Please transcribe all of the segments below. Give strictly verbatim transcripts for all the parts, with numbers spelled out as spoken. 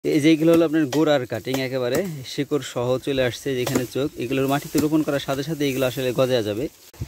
এই যেগুলো হলো আপনার গোড়ার কাটিং, একেবারে শিকড় সহ চলে আসছে, যেখানে চোখ, এগুলোর মাটিতে রোপণ করার সাথে সাথে এগুলো আসলে গজায়া যাবে।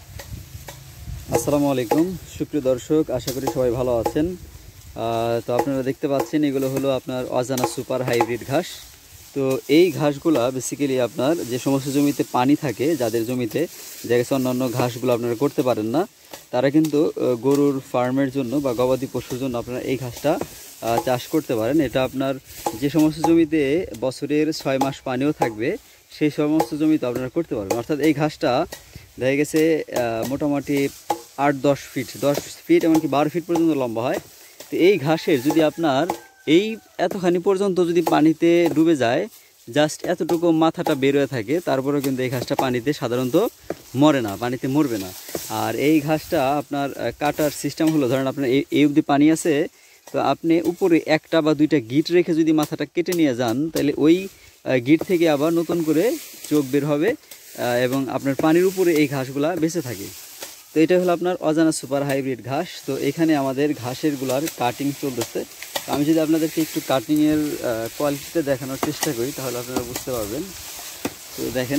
আসসালামু আলাইকুম সুপ্রিয় দর্শক, আশা করি সবাই ভালো আছেন। তো আপনারা দেখতে পাচ্ছেন এগুলো হলো আপনার অজানা সুপার হাইব্রিড ঘাস। তো এই ঘাসগুলা বেসিক্যালি আপনার যে সমস্ত জমিতে পানি থাকে, যাদের জমিতে জায়গায় অন্যান্য ঘাসগুলো আপনারা করতে পারেন না, তারা কিন্তু গরুর ফার্মের জন্য বা গবাদি পশুর জন্য আপনারা এই ঘাসটা চাষ করতে পারেন। এটা আপনার যে সমস্ত জমিতে বছরের ছয় মাস পানিও থাকবে, সেই সমস্ত জমিতে আপনারা করতে পারবেন। অর্থাৎ এই ঘাসটা দেখা গেছে মোটামুটি আট দশ ফিট দশ ফিট এমনকি বারো ফিট পর্যন্ত লম্বা হয়। তো এই ঘাসের যদি আপনার এই এতখানি পর্যন্ত যদি পানিতে ডুবে যায়, জাস্ট এতটুকু মাথাটা বের হয়ে থাকে, তারপরেও কিন্তু এই ঘাসটা পানিতে সাধারণত মরে না, পানিতে মরবে না। আর এই ঘাসটা আপনার কাটার সিস্টেম হলো, ধরেন আপনার এই অবধি পানি আছে, তো আপনি উপরে একটা বা দুইটা গিট রেখে যদি মাথাটা কেটে নিয়ে যান, তাহলে ওই গিট থেকে আবার নতুন করে চোখ বের হবে এবং আপনার পানির উপরে এই ঘাসগুলা বেঁচে থাকে। তো এটা হলো আপনার অজানা সুপার হাইব্রিড ঘাস। তো এখানে আমাদের ঘাসের গুলার কাটিং চলতেছে। তো আমি যদি আপনাদেরকে একটু কাটিংয়ের কোয়ালিটিটা দেখানোর চেষ্টা করি, তাহলে আপনারা বুঝতে পারবেন। তো দেখেন,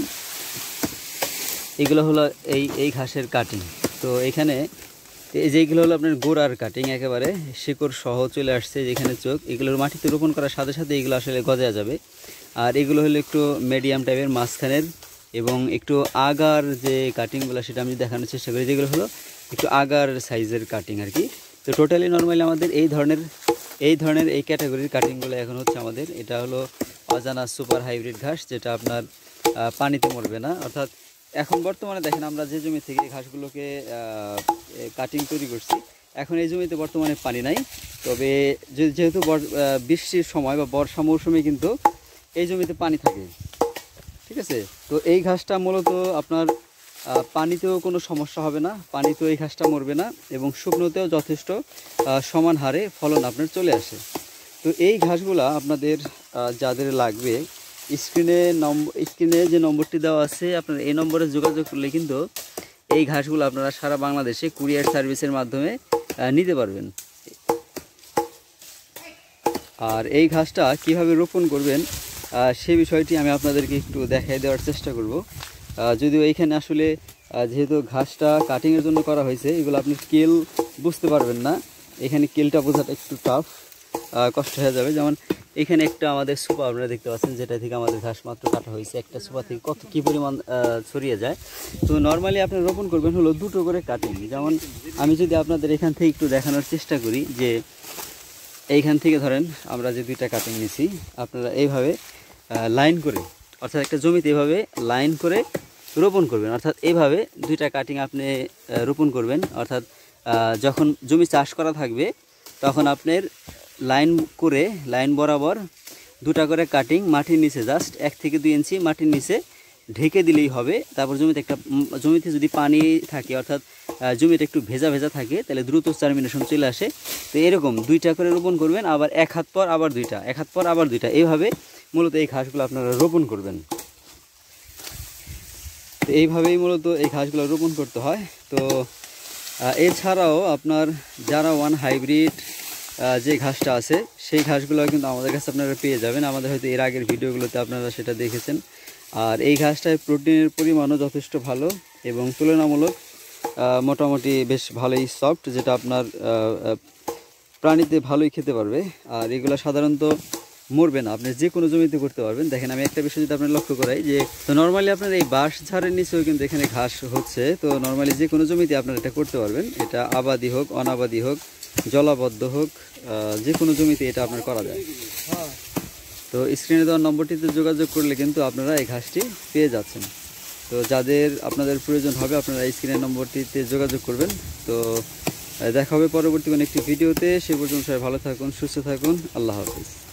এগুলো হলো এই এই ঘাসের কাটিং। তো এখানে এই যেগুলো হলো আপনার গোড়ার কাটিং, একেবারে শিকড় সহ চলে আসছে, যেখানে চোখ, এগুলোর মাটিতে রোপণ করার সাথে সাথে এগুলো আসলে গজায়া যাবে। আর এগুলো হলো একটু মিডিয়াম টাইপের মাঝখানের এবং একটু আগার যে কাটিংগুলো, সেটা আমি দেখানোর চেষ্টা করি, যেগুলো হলো একটু আগার সাইজের কাটিং আর কি। তো টোটালি নর্মালি আমাদের এই ধরনের এই ধরনের এই ক্যাটাগরির কাটিংগুলো এখন হচ্ছে আমাদের। এটা হলো অজানা সুপার হাইব্রিড ঘাস, যেটা আপনার পানিতে মরবে না। অর্থাৎ এখন বর্তমানে দেখেন, আমরা যে জমি থেকে ঘাসগুলোকে কাটিং তৈরি করছি, এখন এই জমিতে বর্তমানে পানি নাই। তবে যেহেতু বৃষ্টির সময় বা বর্ষা মৌসুমে কিন্তু এই জমিতে পানি থাকে, ঠিক আছে। তো এই ঘাসটা মূলত আপনার পানিতেও কোনো সমস্যা হবে না, পানিতেও এই ঘাসটা মরবে না এবং শুকনোতেও যথেষ্ট সমান হারে ফলন আপনার চলে আসে। তো এই ঘাসগুলা আপনাদের যাদের লাগবে, স্ক্রিনে নম্বর স্ক্রিনে যে নম্বরটি দেওয়া আছে, আপনার এই নম্বরে যোগাযোগ করলে কিন্তু এই ঘাসগুলো আপনারা সারা বাংলাদেশে কুরিয়ার সার্ভিসের মাধ্যমে নিতে পারবেন। আর এই ঘাসটা কিভাবে রোপণ করবেন সে বিষয়টি আমি আপনাদেরকে একটু দেখাই দেওয়ার চেষ্টা করব। যদিও এইখানে আসলে যেহেতু ঘাসটা কাটিংয়ের জন্য করা হয়েছে, এগুলো আপনি কেল বুঝতে পারবেন না, এখানে কেলটা বোঝাটা একটু টাফ, কষ্ট হয়ে যাবে। যেমন এখানে একটা আমাদের সুপা আপনারা দেখতে পাচ্ছেন, যেটা থেকে আমাদের ঘাস মাত্র কাটা হয়েছে, একটা সুপা থেকে কত কী পরিমাণ ছড়িয়ে যায়। তো নর্মালি আপনি রোপণ করবেন হলো দুটো করে কাটিং। যেমন আমি যদি আপনাদের এখান থেকে একটু দেখানোর চেষ্টা করি, যে এইখান থেকে ধরেন আমরা যে দুইটা কাটিং নিছি, আপনারা এইভাবে লাইন করে, অর্থাৎ একটা জমিতে এইভাবে লাইন করে রোপণ করবেন। অর্থাৎ এইভাবে দুইটা কাটিং আপনি রোপণ করবেন। অর্থাৎ যখন জমি চাষ করা থাকবে, তখন আপনার লাইন করে লাইন বরাবর দুটা করে কাটিং মাটির নিচে জাস্ট এক থেকে দুই ইঞ্চি মাটির নিচে ঢেকে দিলেই হবে। তারপর জমিতে একটা জমিতে যদি পানি থাকে, অর্থাৎ জমিটা একটু ভেজা ভেজা থাকে, তাহলে দ্রুত জার্মিনেশন চলে আসে। তো এরকম দুইটা করে রোপণ করবেন, আবার এক হাত পর আবার দুইটা, এক হাত পর আবার দুইটা, এইভাবে মূলত এই ঘাসগুলো আপনারা রোপণ করবেন। তো এইভাবেই মূলত এই ঘাসগুলো রোপণ করতে হয়। তো এছাড়াও আপনার যারা ওয়ান হাইব্রিড যে ঘাসটা আছে, সেই ঘাসগুলো কিন্তু আমাদের কাছে আপনারা পেয়ে যাবেন। আমাদের হয়তো এর আগের ভিডিওগুলোতে আপনারা সেটা দেখেছেন। আর এই ঘাসটায় প্রোটিনের পরিমাণও যথেষ্ট ভালো এবং তুলনামূলক মোটামুটি বেশ ভালোই সফট, যেটা আপনার প্রাণীতে ভালোই খেতে পারবে। আর এগুলো সাধারণত মরবে না, আপনি যে কোনো জমিতে করতে পারবেন। দেখেন, আমি একটা বিষয় যদি আপনার লক্ষ্য করাই, যে তো নর্মালি আপনার এই বাঁশ ঝাড়ের নিচেও কিন্তু এখানে ঘাস হচ্ছে। তো নর্মালি যে কোনো জমিতে আপনারা এটা করতে পারবেন। এটা আবাদি হোক, অনাবাদি হোক, জলাবদ্ধ হোক, যে কোনো জমিতে এটা আপনার করা যায়। তো স্ক্রিনে দেওয়ার নম্বরটিতে যোগাযোগ করলে কিন্তু আপনারা এই ঘাসটি পেয়ে যাচ্ছেন। তো যাদের আপনাদের প্রয়োজন হবে, আপনারা এই স্ক্রিনের নম্বরটিতে যোগাযোগ করবেন। তো দেখা হবে পরবর্তী কোনো একটি ভিডিওতে। সে পর্যন্ত সবাই ভালো থাকুন, সুস্থ থাকুন। আল্লাহ হাফিজ।